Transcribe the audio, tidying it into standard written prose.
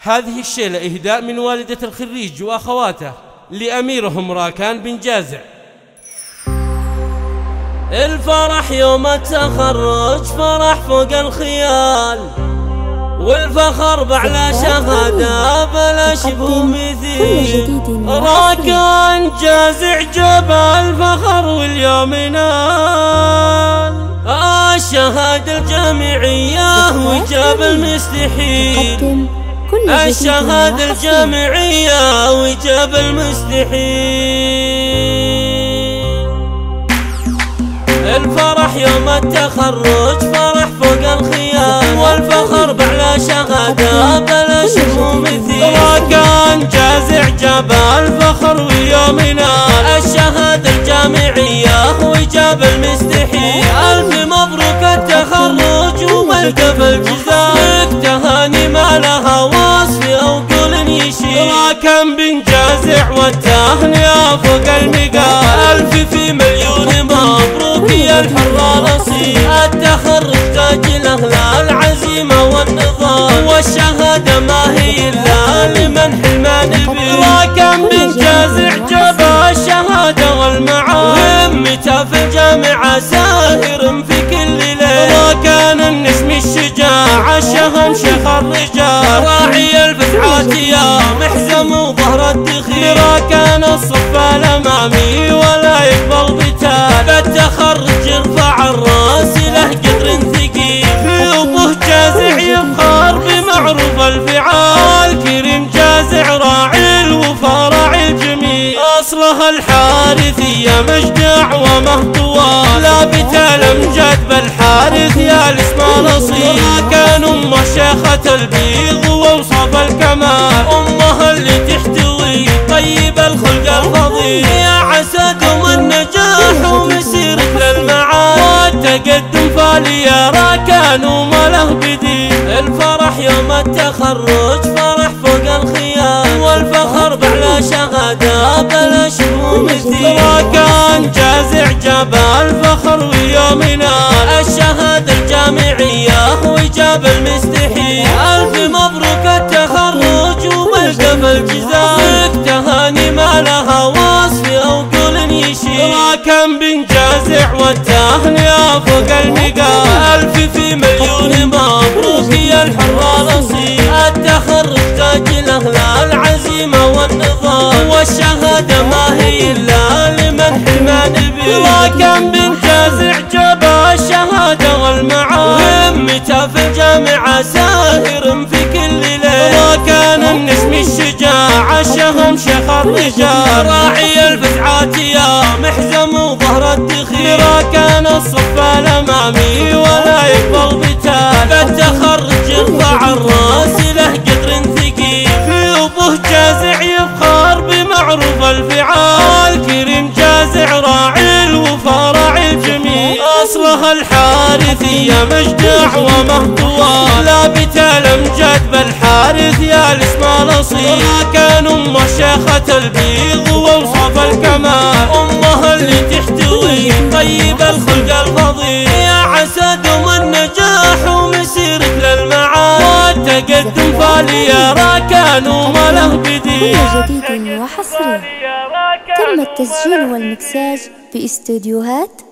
هذه الشيلة إهداء من والدة الخريج وأخواته لأميرهم راكان بن جازع. الفرح يوم التخرج فرح فوق الخيال، والفخر بعلى شهادة بلا شبه مثيل. راكان جازع جاب الفخر واليوم نال الشهادة الجامعية وجاب المستحيل. الشهادة الجامعية وجاب المستحيل. الفرح يوم التخرج فرح فوق الخيال، والفخر بعلى شهادة بلا شبه مثيل. راكان جازع جاب الفخر واليوم نال الشهادة الجامعية وجاب المستحيل. ألف مبروك التخرج وملقى الجزاء، تهاني ما لها وصف أو قول يشيل. راكان بن جازع والتهنئة فوق المقال، ألف في مليون مبروك يا الحر الأصيل. التخرج تاج الأهل العزيمة والنضال، والشهادة ما هي إلا لمن حلمان بيه. راكان بن جازع جاب الشهادة والمعاد، همته في الجامعة ساهر في كل ليل. راكان النسم الشجاع الشهم شيخ الرجال، راعي الفتحات يا محزم وظهر الدخيل. راكان الصف الأمامي ولا يقبل بتال، بالتخرج يرفع الراس له قدر ثقيل. في أبوه جازع يفخر بمعروف الفعال، كريم جازع راعي الوفا راعي الجميل. أصلها الحارثية مجدع ومه طوال، لابت الأمجاد بالحارث يا الاسم الأصيل. كان أمه شيخة البيض ووصف الكمال، أمها اللي تحتوي طيب الخلق الفضيل. يا عسى دوم النجاح ومسيرك للمعالي، والتقدم فالي راكان وما له بديل. الفرح يوم التخرج فرح فوق الخيال، والفخر بعلى شهادة بلا شبه مثيل. راكان جازع جاب الفخر واليوم نال الشهادة الجامعية وجاب المستحيل. ألف مبروك التخرج وملقى الجزاء، تهاني ما لها وصف أو قول يشيل. راكان بن جازع والتهنئة فوق المقال، ألف في مليون مبروك يا الحر الأصيل. التخرج تاج الأهل العزيمة والنضال، والشهادة ما هي إلا لمن حلمان بيه. راكان بن جازع جاب الشهادة والمعاد، همته في الجامعة ساهر في كل ليل. راكان النسم الشجاع الشهم شيخ الرجال، راعي الفتحات يا محزم وظهر الدخيل. راكان الصف الأمامي ولا يقبل بتال، بالتخرج يرفع الراس له قدر ثقيل. في أبوه جازع يفخر بمعروف الفعال، كريم جازع راعي الوفا راعي الجميل. أصلها الحارثية مجدع ومه طوال، لابت الأمجاد بالحارث يا الاسم الأصيل. كان أمه شيخة البيض ووصف الكمال، أمها اللي تحتوي طيب الخلق الفضيل. يا عسى دوم النجاح ومسيرك للمعالي، والتقدم فالي راكان وما له بديل. كل جديد وحصري تم التسجيل والمكساج في استوديوهات